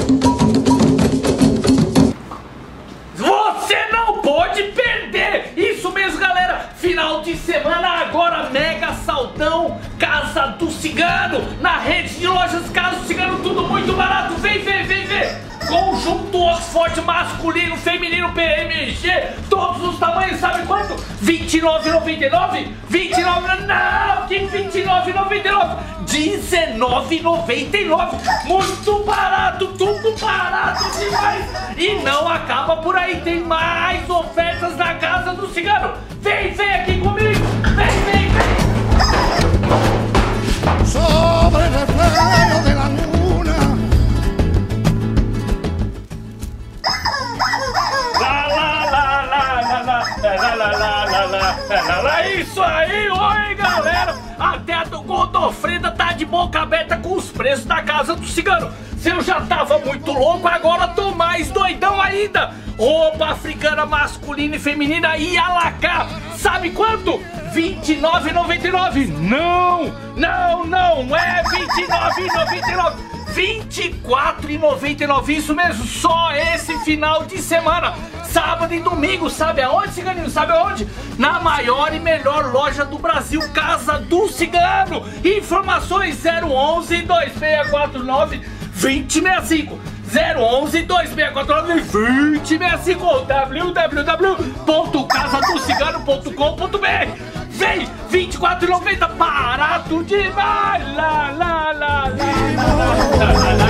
Você não pode perder! Isso mesmo, galera! Final de semana agora, mega saldão Casa do Cigano, na rede de lojas Casa do Cigano, tudo muito barato. Vem ver, vem ver! Conjunto Oxford masculino, feminino, PMG, todos os tamanhos, sabe quanto? R$29,99? 29, não, que R$29,99? R$19,99, muito barato, tudo barato demais. E não acaba por aí, tem mais ofertas na Casa do Cigano. Vem, vem aqui comigo, vem, vem, vem. Sobre el reflejo de la luna. Isso aí, oi galera! Até a do Godofreda tá de boca aberta com os preços da Casa do Cigano. Se eu já tava muito louco, agora tô mais doidão ainda. Roupa africana masculina e feminina e alacá. Sabe quanto? R$29,99. Não, não, não é R$29,99. R$24,99, isso mesmo, só esse final de semana, sábado e domingo. Sabe aonde, Ciganinho? Sabe aonde? Na maior e melhor loja do Brasil, Casa do Cigano. Informações 011-2649-2065, 011-2649-2065, www.casadocigano.com.br. Vem, R$24,90, barato demais! Lá, lá, lá, lá, lá, lá, lá.